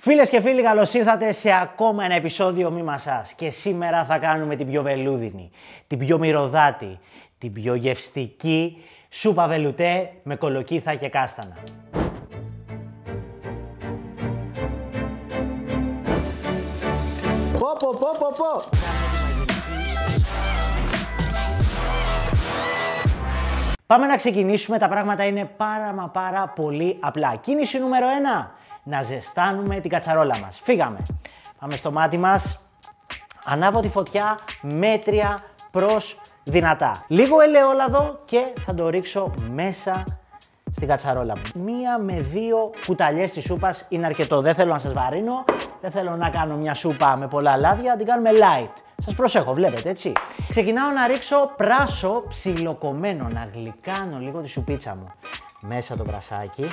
Φίλες και φίλοι, καλώς ήρθατε σε ακόμα ένα επεισόδιο Μη Μασάς. Και σήμερα θα κάνουμε την πιο βελούδινη, την πιο μυρωδάτη, την πιο γευστική σούπα βελουτέ με κολοκύθα και κάστανα. Πω. Πάμε να ξεκινήσουμε, τα πράγματα είναι πάρα πολύ απλά. Κίνηση νούμερο 1. Να ζεστάνουμε την κατσαρόλα μας. Φύγαμε. Πάμε στο μάτι μας. Ανάβω τη φωτιά μέτρια προς δυνατά. Λίγο ελαιόλαδο και θα το ρίξω μέσα στην κατσαρόλα μου. 1 με 2 κουταλιές της σούπας είναι αρκετό. Δεν θέλω να σας βαρύνω. Δεν θέλω να κάνω μια σούπα με πολλά λάδια. Την κάνουμε light. Σας προσέχω, βλέπετε έτσι. Ξεκινάω να ρίξω πράσο ψιλοκομμένο. Να γλυκάνω λίγο τη σουπίτσα μου. Μέσα το πρασάκι.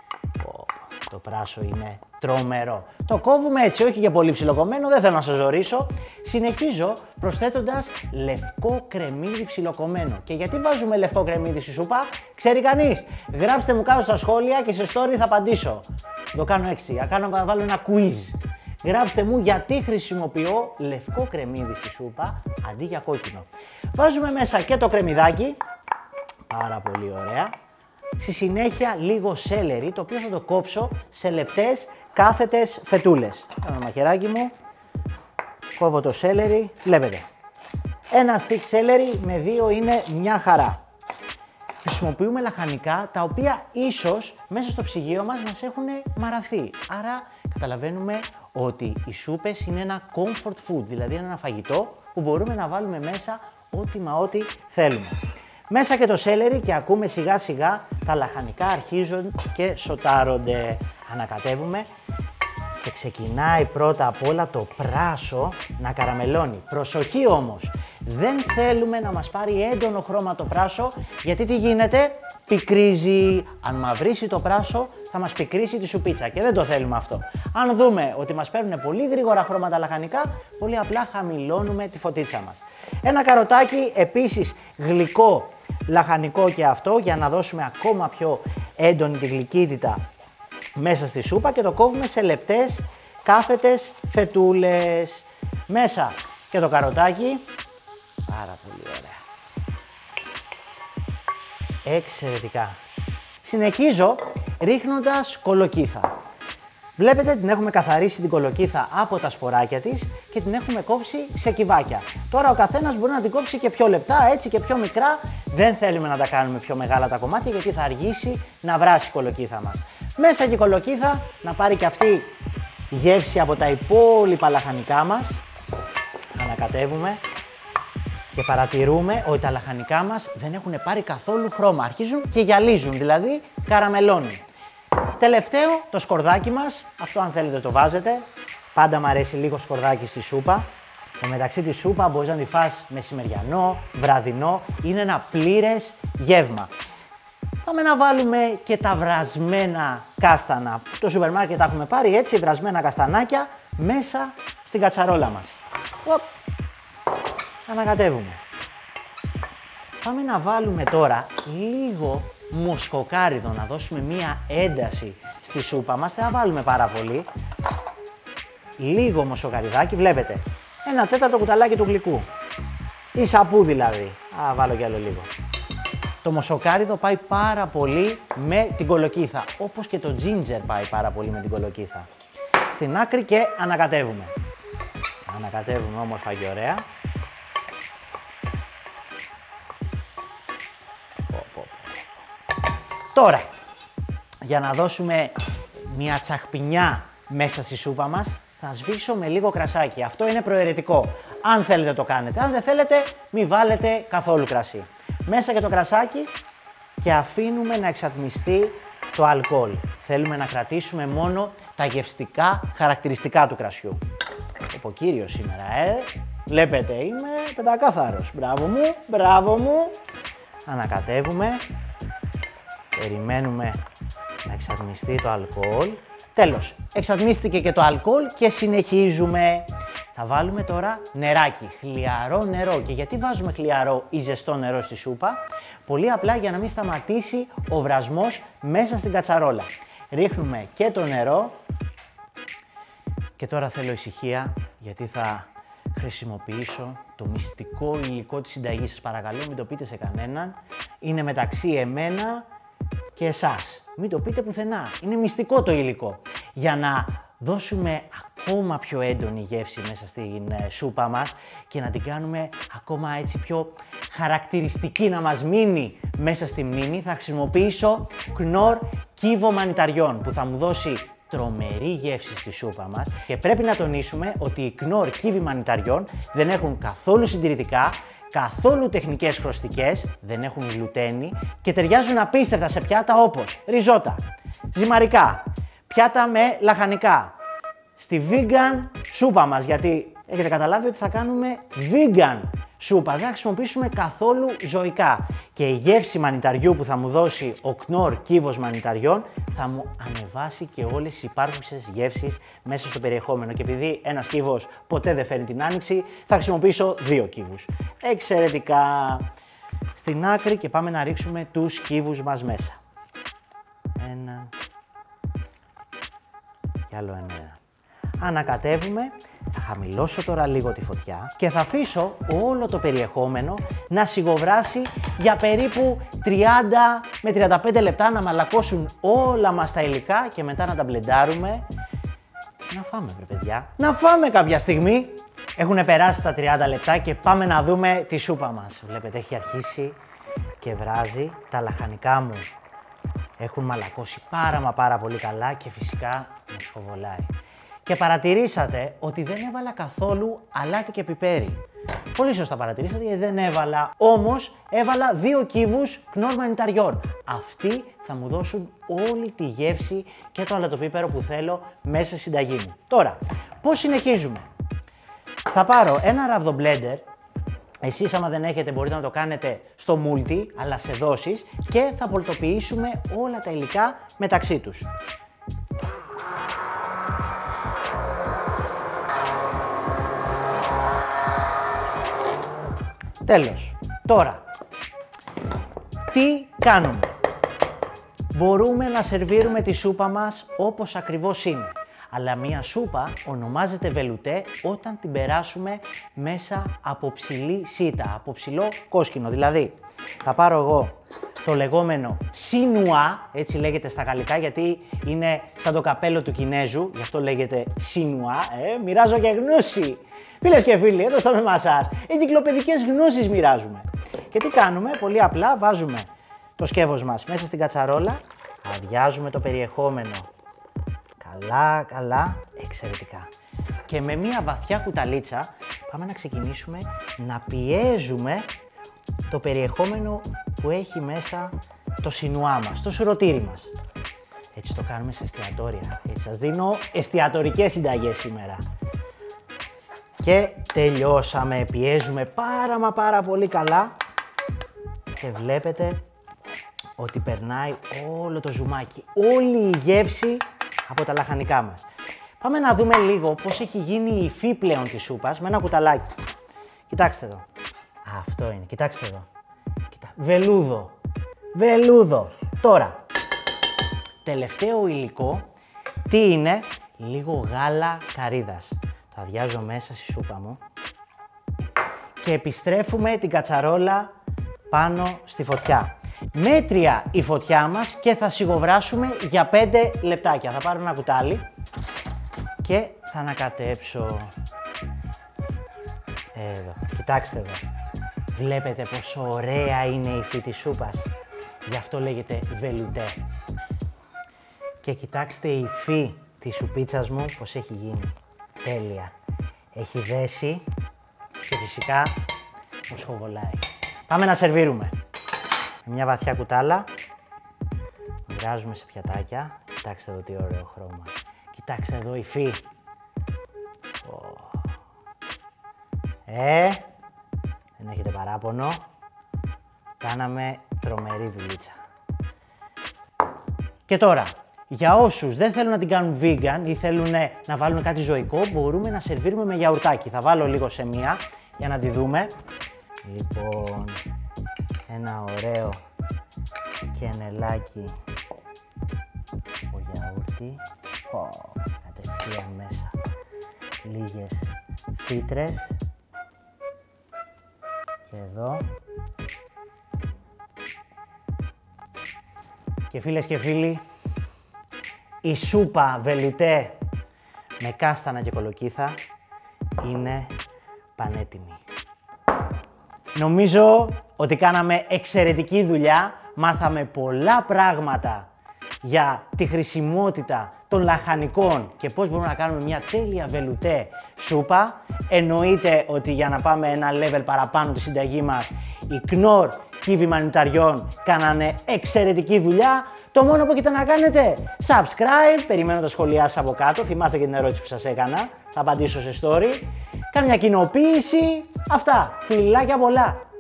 Το πράσο είναι τρομερό. Το κόβουμε έτσι, όχι για πολύ ψιλοκομμένο, δεν θέλω να σας ζωρίσω. Συνεχίζω προσθέτοντας λευκό κρεμμύδι ψιλοκομμένο. Και γιατί βάζουμε λευκό κρεμμύδι στη σούπα, ξέρει κανείς? Γράψτε μου κάτω στα σχόλια και σε story θα απαντήσω. Το κάνω έτσι, θα βάλω ένα quiz. Γράψτε μου γιατί χρησιμοποιώ λευκό κρεμμύδι στη σούπα αντί για κόκκινο. Βάζουμε μέσα και το κρεμμυδάκι, πάρα πολύ ωραία. Στη συνέχεια λίγο σέλερι, το οποίο θα το κόψω σε λεπτές κάθετες φετούλες. Κάνω ένα μαχαιράκι μου, κόβω το σέλερι, βλέπετε. Ένα στικ σέλερι με 2 είναι μια χαρά. Χρησιμοποιούμε λαχανικά τα οποία ίσως μέσα στο ψυγείο μας έχουν μαραθεί. Άρα καταλαβαίνουμε ότι οι σούπες είναι ένα comfort food, δηλαδή ένα φαγητό που μπορούμε να βάλουμε μέσα ό,τι θέλουμε. Μέσα και το σέλερι και ακούμε σιγά σιγά τα λαχανικά αρχίζουν και σοτάρονται. Ανακατεύουμε και ξεκινάει πρώτα απ' όλα το πράσο να καραμελώνει. Προσοχή όμως, δεν θέλουμε να μας πάρει έντονο χρώμα το πράσο, γιατί τι γίνεται? Πικρίζει. Αν μαυρίσει το πράσο θα μας πικρίσει τη σουπίτσα και δεν το θέλουμε αυτό. Αν δούμε ότι μας παίρνουν πολύ γρήγορα χρώματα λαχανικά, πολύ απλά χαμηλώνουμε τη φωτίτσα μας. Ένα καροτάκι επίσης γλυκό, λαχανικό και αυτό, για να δώσουμε ακόμα πιο έντονη τη γλυκύτητα μέσα στη σούπα και το κόβουμε σε λεπτές κάθετες φετούλες. Μέσα και το καροτάκι, πάρα πολύ ωραία. Εξαιρετικά. Συνεχίζω ρίχνοντας κολοκύθα. Βλέπετε, την έχουμε καθαρίσει την κολοκύθα από τα σποράκια της και την έχουμε κόψει σε κυβάκια. Τώρα ο καθένας μπορεί να την κόψει και πιο λεπτά, έτσι και πιο μικρά. Δεν θέλουμε να τα κάνουμε πιο μεγάλα τα κομμάτια, γιατί θα αργήσει να βράσει η κολοκύθα μας. Μέσα και η κολοκύθα να πάρει και αυτή γεύση από τα υπόλοιπα λαχανικά μας. Ανακατεύουμε και παρατηρούμε ότι τα λαχανικά μας δεν έχουν πάρει καθόλου χρώμα. Αρχίζουν και γυαλίζουν, δηλαδή καραμελώνουν. Τελευταίο, το σκορδάκι μας, αυτό αν θέλετε το βάζετε. Πάντα μου αρέσει λίγο σκορδάκι στη σούπα. Μεταξύ τη σούπα μπορείς να τη φας μεσημεριανό, βραδινό, είναι ένα πλήρες γεύμα. Πάμε να βάλουμε και τα βρασμένα κάστανα. Το σούπερ μάρκετ τα έχουμε πάρει έτσι, βρασμένα καστανάκια, μέσα στην κατσαρόλα μας. Ανακατεύουμε. Πάμε να βάλουμε τώρα λίγο μοσχοκάριδο, να δώσουμε μία ένταση στη σούπα μας. Δεν θα βάλουμε πάρα πολύ. Λίγο μοσχοκαριδάκι, βλέπετε. 1/4 κουταλάκι του γλυκού. Ή σαπού δηλαδή. Βάλω κι άλλο λίγο. Το μοσχοκάριδο πάει πάρα πολύ με την κολοκύθα. Όπως και το ginger πάει πάρα πολύ με την κολοκύθα. Στην άκρη και ανακατεύουμε. Ανακατεύουμε όμορφα και ωραία. Τώρα, για να δώσουμε μια τσαχπινιά μέσα στη σούπα μας, θα σβήσω με λίγο κρασάκι. Αυτό είναι προαιρετικό. Αν θέλετε το κάνετε. Αν δεν θέλετε, μην βάλετε καθόλου κρασί. Μέσα και το κρασάκι και αφήνουμε να εξατμιστεί το αλκοόλ. Θέλουμε να κρατήσουμε μόνο τα γευστικά χαρακτηριστικά του κρασιού. Ο κύριος σήμερα, Βλέπετε, είμαι πεντακάθαρος. Μπράβο μου. Ανακατεύουμε. Περιμένουμε να εξατμιστεί το αλκοόλ. Τέλος, εξατμίστηκε και το αλκοόλ και συνεχίζουμε. Θα βάλουμε τώρα νεράκι, χλιαρό νερό. Και γιατί βάζουμε χλιαρό ή ζεστό νερό στη σούπα? Πολύ απλά για να μην σταματήσει ο βρασμός μέσα στην κατσαρόλα. Ρίχνουμε και το νερό Και τώρα θέλω ησυχία, γιατί θα χρησιμοποιήσω το μυστικό υλικό της συνταγής. Σας παρακαλώ, μην το πείτε σε κανέναν. Είναι μεταξύ εμένα και εσάς. Μην το πείτε πουθενά. Είναι μυστικό το υλικό. Για να δώσουμε ακόμα πιο έντονη γεύση μέσα στην σούπα μας και να την κάνουμε ακόμα έτσι πιο χαρακτηριστική, να μας μείνει μέσα στη μνήμη, θα χρησιμοποιήσω Knorr κύβο μανιταριών που θα μου δώσει τρομερή γεύση στη σούπα μας. Και πρέπει να τονίσουμε ότι οι Knorr κύβοι μανιταριών δεν έχουν καθόλου συντηρητικά, καθόλου τεχνικές χρωστικές, δεν έχουν γλουτένι και ταιριάζουν απίστευτα σε πιάτα όπως ριζότα, ζυμαρικά, πιάτα με λαχανικά, στη vegan σούπα μας, γιατί έχετε καταλάβει ότι θα κάνουμε vegan σούπα, δεν θα χρησιμοποιήσουμε καθόλου ζωικά. Και η γεύση μανιταριού που θα μου δώσει ο Knorr κύβος μανιταριών θα μου ανεβάσει και όλες τις υπάρχουσες γεύσεις μέσα στο περιεχόμενο. Και επειδή ένας κύβος ποτέ δεν φέρνει την άνοιξη, θα χρησιμοποιήσω 2 κύβους. Εξαιρετικά! Στην άκρη και πάμε να ρίξουμε τους κύβους μας μέσα. Ένα και άλλο ένα. Ανακατεύουμε, θα χαμηλώσω τώρα λίγο τη φωτιά και θα αφήσω όλο το περιεχόμενο να σιγοβράσει για περίπου 30 με 35 λεπτά, να μαλακώσουν όλα μας τα υλικά και μετά να τα μπλεντάρουμε. Να φάμε βρε παιδιά, να φάμε κάποια στιγμή. Έχουν περάσει τα 30 λεπτά και πάμε να δούμε τη σούπα μας. Βλέπετε, έχει αρχίσει και βράζει. Τα λαχανικά μου έχουν μαλακώσει πάρα πολύ καλά και φυσικά μου σχοβολάει. Και παρατηρήσατε ότι δεν έβαλα καθόλου αλάτι και πιπέρι. Πολύ σωστά παρατηρήσατε, γιατί δεν έβαλα. Όμως έβαλα 2 κύβους Knorr μανιταριών. Αυτοί θα μου δώσουν όλη τη γεύση και το αλατοπίπερο που θέλω μέσα στη συνταγή μου. Τώρα, πώς συνεχίζουμε? Θα πάρω ένα ραβδομπλέντερ. Εσείς άμα δεν έχετε μπορείτε να το κάνετε στο multi, αλλά σε δόσεις, και θα πολτοποιήσουμε όλα τα υλικά μεταξύ τους. Τέλος. Τώρα, τι κάνουμε? Μπορούμε να σερβίρουμε τη σούπα μας όπως ακριβώς είναι. Αλλά μία σούπα ονομάζεται βελουτέ όταν την περάσουμε μέσα από ψηλή σίτα, από ψηλό κόσκινο. Δηλαδή, θα πάρω εγώ το λεγόμενο σινουά, έτσι λέγεται στα γαλλικά, γιατί είναι σαν το καπέλο του Κινέζου, γι' αυτό λέγεται σινουά. Μοιράζω και γνώση. Φίλες και φίλοι, εδώ στα με μασάς, εγκυκλοπαιδικές γνώσεις μοιράζουμε. Και τι κάνουμε? Πολύ απλά βάζουμε το σκεύος μας μέσα στην κατσαρόλα, αδειάζουμε το περιεχόμενο καλά, εξαιρετικά. Και με μία βαθιά κουταλίτσα πάμε να ξεκινήσουμε να πιέζουμε το περιεχόμενο που έχει μέσα το σινουά μας, το σουρωτήρι μας. Έτσι το κάνουμε σε εστιατόρια. Έτσι σας δίνω εστιατορικές συνταγές σήμερα. Και τελειώσαμε, πιέζουμε πάρα πολύ καλά και βλέπετε ότι περνάει όλο το ζουμάκι, όλη η γεύση από τα λαχανικά μας. Πάμε να δούμε λίγο πώς έχει γίνει η υφή πλέον της σούπας με ένα κουταλάκι. Κοιτάξτε εδώ. Αυτό είναι, κοιτάξτε εδώ. Βελούδο. Τώρα, τελευταίο υλικό, τι είναι? Λίγο γάλα καρύδας. Το αδειάζω μέσα στη σούπα μου και επιστρέφουμε την κατσαρόλα πάνω στη φωτιά. Μέτρια η φωτιά μας και θα σιγοβράσουμε για 5 λεπτάκια. Θα πάρω ένα κουτάλι και θα ανακατέψω. Εδώ, κοιτάξτε εδώ. Βλέπετε πόσο ωραία είναι η υφή της σούπας. Γι' αυτό λέγεται βελουτέ. Και κοιτάξτε η υφή της σουπίτσας μου πως έχει γίνει. Τέλεια. Έχει δέσει και φυσικά μου σχοβολάει. Πάμε να σερβίρουμε. Με μια βαθιά κουτάλα, μοιράζουμε σε πιατάκια. Κοιτάξτε εδώ τι ωραίο χρώμα. Κοιτάξτε εδώ η υφή. Δεν έχετε παράπονο. Κάναμε τρομερή δουλίτσα. Και τώρα, για όσους δεν θέλουν να την κάνουν vegan ή θέλουν να βάλουν κάτι ζωικό, μπορούμε να σερβίρουμε με γιαουρτάκι. Θα βάλω λίγο σε μία για να τη δούμε. Λοιπόν, ένα ωραίο κενελάκι από γιαούρτι. Κατευθείαν μέσα. λίγες φύτρες και εδώ. Και φίλες και φίλοι, η σούπα βελουτέ με κάστανα και κολοκύθα είναι πανέτοιμη. Νομίζω ότι κάναμε εξαιρετική δουλειά, μάθαμε πολλά πράγματα για τη χρησιμότητα των λαχανικών και πώς μπορούμε να κάνουμε μια τέλεια βελουτέ σούπα. Εννοείται ότι για να πάμε ένα level παραπάνω τη συνταγή μας, οι Knorr κύβοι μανιταριών κάνανε εξαιρετική δουλειά. Το μόνο που έχετε να κάνετε, subscribe, περιμένω τα σχόλιά σας από κάτω, θυμάστε και την ερώτηση που σας έκανα, θα απαντήσω σε story. Κάμια κοινοποίηση, αυτά, φιλάκια πολλά.